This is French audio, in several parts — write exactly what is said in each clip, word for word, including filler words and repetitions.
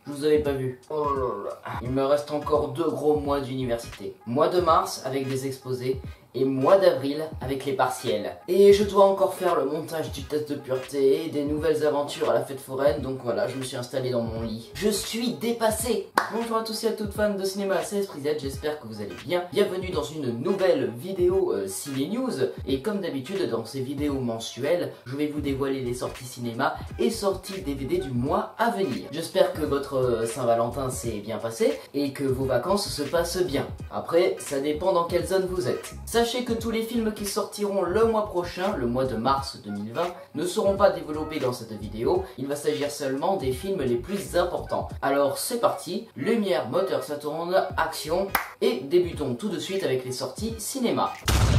Je vous avais pas vu. Oh là là. Il me reste encore deux gros mois d'université. Mois de mars avec des exposés et mois d'avril avec les partiels. Et je dois encore faire le montage du test de pureté et des nouvelles aventures à la fête foraine, donc voilà, je me suis installé dans mon lit. Je suis dépassé. Bonjour à tous et à toutes fans de cinéma, c'est Esprit Z, j'espère que vous allez bien. Bienvenue dans une nouvelle vidéo euh, Ciné News. Et comme d'habitude, dans ces vidéos mensuelles, je vais vous dévoiler les sorties cinéma et sorties D V D du mois à venir. J'espère que votre euh, Saint-Valentin s'est bien passé et que vos vacances se passent bien. Après, ça dépend dans quelle zone vous êtes. Sachez que tous les films qui sortiront le mois prochain, le mois de mars deux mille vingt, ne seront pas développés dans cette vidéo. Il va s'agir seulement des films les plus importants. Alors c'est parti, lumière, moteur, ça tourne, action, et débutons tout de suite avec les sorties cinéma.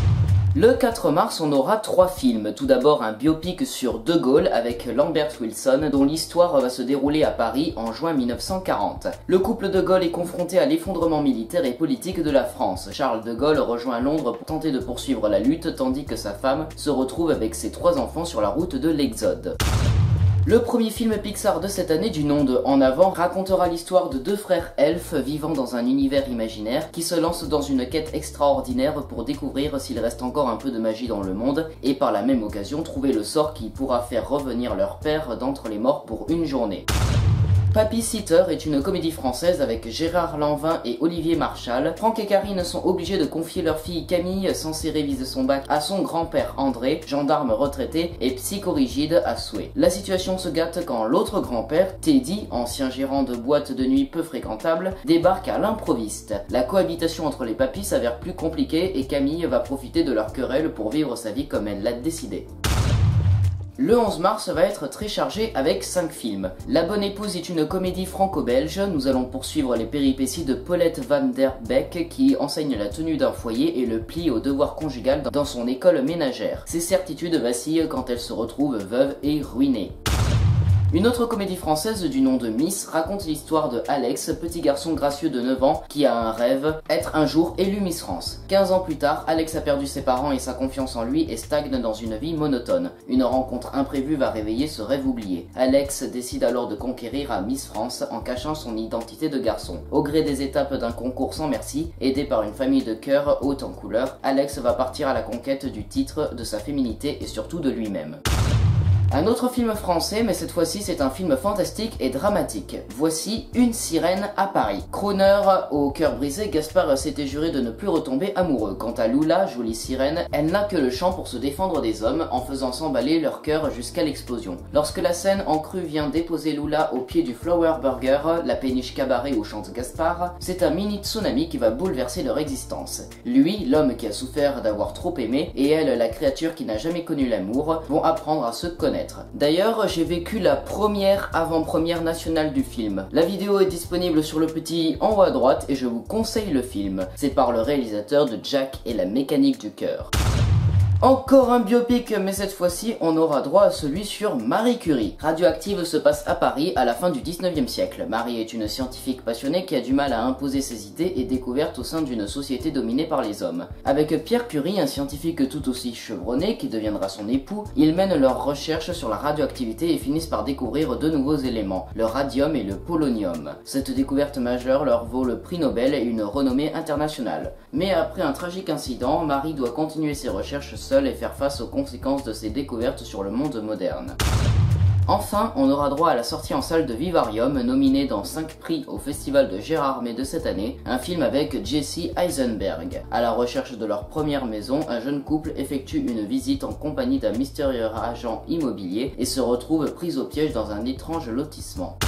Le quatre mars, on aura trois films. Tout d'abord un biopic sur De Gaulle avec Lambert Wilson, dont l'histoire va se dérouler à Paris en juin mille neuf cent quarante. Le couple De Gaulle est confronté à l'effondrement militaire et politique de la France. Charles De Gaulle rejoint Londres pour tenter de poursuivre la lutte, tandis que sa femme se retrouve avec ses trois enfants sur la route de l'Exode. Le premier film Pixar de cette année, du nom de En Avant, racontera l'histoire de deux frères elfes vivant dans un univers imaginaire qui se lancent dans une quête extraordinaire pour découvrir s'il reste encore un peu de magie dans le monde et par la même occasion trouver le sort qui pourra faire revenir leur père d'entre les morts pour une journée. Papy Sitter est une comédie française avec Gérard Lanvin et Olivier Marchal. Franck et Karine sont obligés de confier leur fille Camille, censée réviser son bac, à son grand-père André, gendarme retraité et psychorigide à souhait. La situation se gâte quand l'autre grand-père, Teddy, ancien gérant de boîte de nuit peu fréquentable, débarque à l'improviste. La cohabitation entre les papys s'avère plus compliquée et Camille va profiter de leur querelle pour vivre sa vie comme elle l'a décidé. Le onze mars va être très chargé avec cinq films. La Bonne Épouse est une comédie franco-belge. Nous allons poursuivre les péripéties de Paulette Van Der Beek qui enseigne la tenue d'un foyer et le plie au devoir conjugal dans son école ménagère. Ses certitudes vacillent quand elle se retrouve veuve et ruinée. Une autre comédie française du nom de Miss raconte l'histoire de Alex, petit garçon gracieux de neuf ans qui a un rêve, être un jour élu Miss France. quinze ans plus tard, Alex a perdu ses parents et sa confiance en lui et stagne dans une vie monotone. Une rencontre imprévue va réveiller ce rêve oublié. Alex décide alors de conquérir à Miss France en cachant son identité de garçon. Au gré des étapes d'un concours sans merci, aidé par une famille de cœurs haute en couleur, Alex va partir à la conquête du titre, de sa féminité et surtout de lui-même. Un autre film français, mais cette fois-ci c'est un film fantastique et dramatique. Voici Une sirène à Paris. Crooner au cœur brisé, Gaspard s'était juré de ne plus retomber amoureux. Quant à Lula, jolie sirène, elle n'a que le chant pour se défendre des hommes en faisant s'emballer leur cœur jusqu'à l'explosion. Lorsque la scène en crue vient déposer Lula au pied du Flower Burger, la péniche cabaret où chante Gaspard, c'est un mini tsunami qui va bouleverser leur existence. Lui, l'homme qui a souffert d'avoir trop aimé, et elle, la créature qui n'a jamais connu l'amour, vont apprendre à se connaître. D'ailleurs, j'ai vécu la première avant-première nationale du film. La vidéo est disponible sur le petit en haut à droite et je vous conseille le film. C'est par le réalisateur de Jack et la mécanique du cœur. Encore un biopic, mais cette fois-ci, on aura droit à celui sur Marie Curie. Radioactive se passe à Paris à la fin du dix-neuvième siècle. Marie est une scientifique passionnée qui a du mal à imposer ses idées et découvertes au sein d'une société dominée par les hommes. Avec Pierre Curie, un scientifique tout aussi chevronné qui deviendra son époux, ils mènent leurs recherches sur la radioactivité et finissent par découvrir deux nouveaux éléments, le radium et le polonium. Cette découverte majeure leur vaut le prix Nobel et une renommée internationale. Mais après un tragique incident, Marie doit continuer ses recherches seule et faire face aux conséquences de ses découvertes sur le monde moderne. Enfin, on aura droit à la sortie en salle de Vivarium, nominé dans cinq prix au festival de Gérardmer de cette année, un film avec Jesse Eisenberg. À la recherche de leur première maison, un jeune couple effectue une visite en compagnie d'un mystérieux agent immobilier et se retrouve pris au piège dans un étrange lotissement.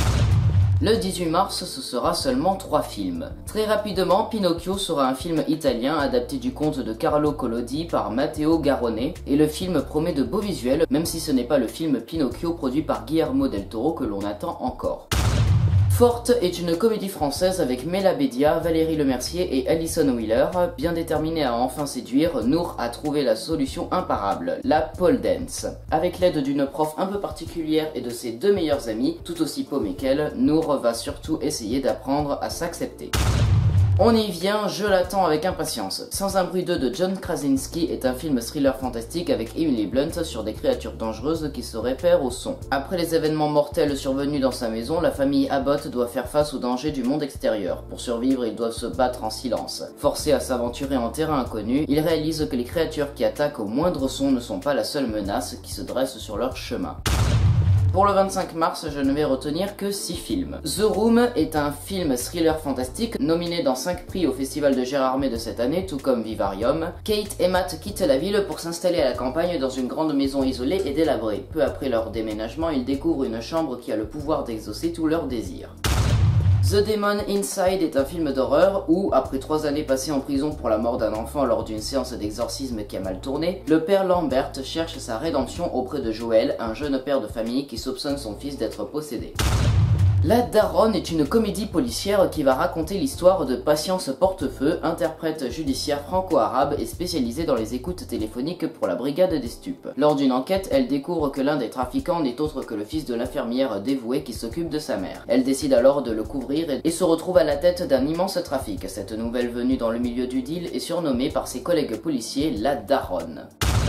Le dix-huit mars, ce sera seulement trois films. Très rapidement, Pinocchio sera un film italien adapté du conte de Carlo Collodi par Matteo Garrone, et le film promet de beaux visuels, même si ce n'est pas le film Pinocchio produit par Guillermo del Toro que l'on attend encore. Forte est une comédie française avec Mela Bédia, Valérie Lemercier et Alison Wheeler. Bien déterminée à enfin séduire, Nour a trouvé la solution imparable, la pole dance. Avec l'aide d'une prof un peu particulière et de ses deux meilleures amies, tout aussi paumées qu'elle, Nour va surtout essayer d'apprendre à s'accepter. On y vient, je l'attends avec impatience. Sans un bruit deux de John Krasinski est un film thriller fantastique avec Emily Blunt sur des créatures dangereuses qui se repèrent au son. Après les événements mortels survenus dans sa maison, la famille Abbott doit faire face aux dangers du monde extérieur. Pour survivre, ils doivent se battre en silence. Forcés à s'aventurer en terrain inconnu, ils réalisent que les créatures qui attaquent au moindre son ne sont pas la seule menace qui se dresse sur leur chemin. Pour le vingt-cinq mars, je ne vais retenir que six films. The Room est un film thriller fantastique nominé dans cinq prix au Festival de Gérardmer de cette année, tout comme Vivarium. Kate et Matt quittent la ville pour s'installer à la campagne dans une grande maison isolée et délabrée. Peu après leur déménagement, ils découvrent une chambre qui a le pouvoir d'exaucer tous leurs désirs. The Demon Inside est un film d'horreur où, après trois années passées en prison pour la mort d'un enfant lors d'une séance d'exorcisme qui a mal tourné, le père Lambert cherche sa rédemption auprès de Joel, un jeune père de famille qui soupçonne son fils d'être possédé. La Daronne est une comédie policière qui va raconter l'histoire de Patience Portefeu, interprète judiciaire franco-arabe et spécialisée dans les écoutes téléphoniques pour la brigade des stupes. Lors d'une enquête, elle découvre que l'un des trafiquants n'est autre que le fils de l'infirmière dévouée qui s'occupe de sa mère. Elle décide alors de le couvrir et se retrouve à la tête d'un immense trafic. Cette nouvelle venue dans le milieu du deal est surnommée par ses collègues policiers la Daronne.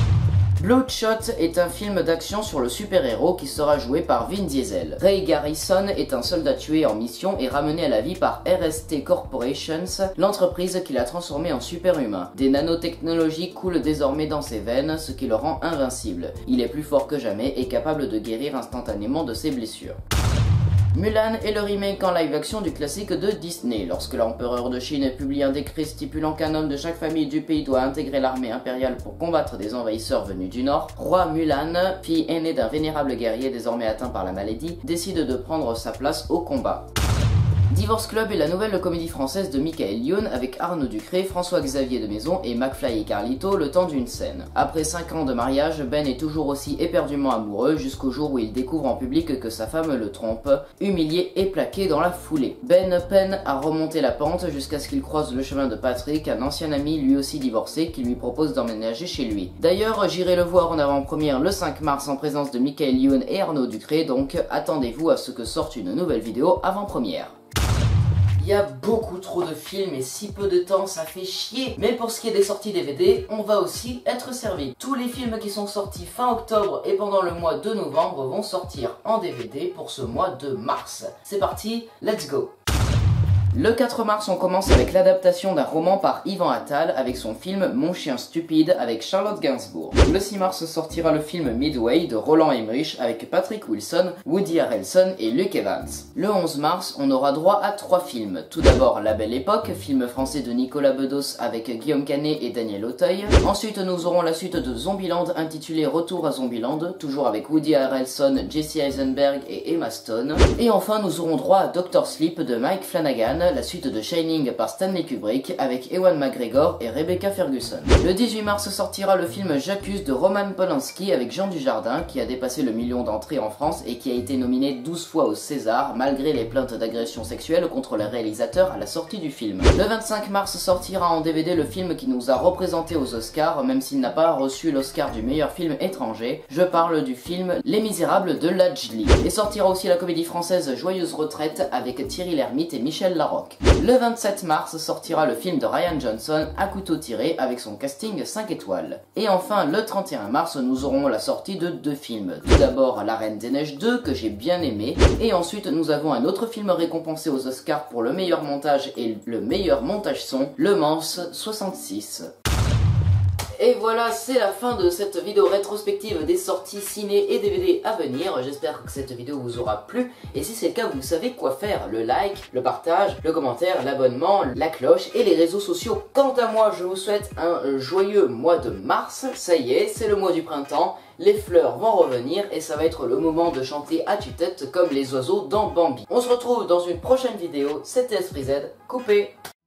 Bloodshot est un film d'action sur le super-héros qui sera joué par Vin Diesel. Ray Garrison est un soldat tué en mission et ramené à la vie par R S T Corporations, l'entreprise qui l'a transformé en super-humain. Des nanotechnologies coulent désormais dans ses veines, ce qui le rend invincible. Il est plus fort que jamais et capable de guérir instantanément de ses blessures. Mulan est le remake en live action du classique de Disney. Lorsque l'empereur de Chine publie un décret stipulant qu'un homme de chaque famille du pays doit intégrer l'armée impériale pour combattre des envahisseurs venus du nord, roi Mulan, fille aînée d'un vénérable guerrier désormais atteint par la maladie, décide de prendre sa place au combat. Divorce Club est la nouvelle comédie française de Michael Youn avec Arnaud Ducré, François-Xavier de Maison et McFly et Carlito le temps d'une scène. Après cinq ans de mariage, Ben est toujours aussi éperdument amoureux jusqu'au jour où il découvre en public que sa femme le trompe, humilié et plaqué dans la foulée. Ben peine à remonter la pente jusqu'à ce qu'il croise le chemin de Patrick, un ancien ami lui aussi divorcé qui lui propose d'emménager chez lui. D'ailleurs, j'irai le voir en avant-première le cinq mars en présence de Michael Youn et Arnaud Ducré, donc attendez-vous à ce que sorte une nouvelle vidéo avant-première. Il y a beaucoup trop de films et si peu de temps, ça fait chier. Mais pour ce qui est des sorties D V D, on va aussi être servi. Tous les films qui sont sortis fin octobre et pendant le mois de novembre vont sortir en D V D pour ce mois de mars. C'est parti, let's go! Le quatre mars, on commence avec l'adaptation d'un roman par Yvan Attal avec son film Mon chien stupide avec Charlotte Gainsbourg. Le six mars sortira le film Midway de Roland Emmerich avec Patrick Wilson, Woody Harrelson et Luke Evans. Le onze mars, on aura droit à trois films. Tout d'abord La Belle Époque, film français de Nicolas Bedos avec Guillaume Canet et Daniel Auteuil. Ensuite, nous aurons la suite de Zombieland intitulée Retour à Zombieland, toujours avec Woody Harrelson, Jesse Eisenberg et Emma Stone. Et enfin, nous aurons droit à Doctor Sleep de Mike Flanagan, la suite de Shining par Stanley Kubrick avec Ewan McGregor et Rebecca Ferguson. Le dix-huit mars sortira le film J'accuse de Roman Polanski avec Jean Dujardin qui a dépassé le million d'entrées en France et qui a été nominé douze fois au César malgré les plaintes d'agression sexuelle contre le réalisateur à la sortie du film. Le vingt-cinq mars sortira en D V D le film qui nous a représenté aux Oscars même s'il n'a pas reçu l'Oscar du meilleur film étranger. Je parle du film Les Misérables de Lajli. Et sortira aussi la comédie française Joyeuse Retraite avec Thierry Lhermitte et Michel Larocque. Le vingt-sept mars sortira le film de Ryan Johnson À couteau tiré avec son casting cinq étoiles. Et enfin le trente et un mars nous aurons la sortie de deux films. Tout d'abord La Reine des Neiges deux que j'ai bien aimé et ensuite nous avons un autre film récompensé aux Oscars pour le meilleur montage et le meilleur montage son, Le Mans soixante-six. Et voilà, c'est la fin de cette vidéo rétrospective des sorties ciné et D V D à venir. J'espère que cette vidéo vous aura plu. Et si c'est le cas, vous savez quoi faire. Le like, le partage, le commentaire, l'abonnement, la cloche et les réseaux sociaux. Quant à moi, je vous souhaite un joyeux mois de mars. Ça y est, c'est le mois du printemps. Les fleurs vont revenir et ça va être le moment de chanter à tue-tête comme les oiseaux dans Bambi. On se retrouve dans une prochaine vidéo. C'était Esprit Z, coupé.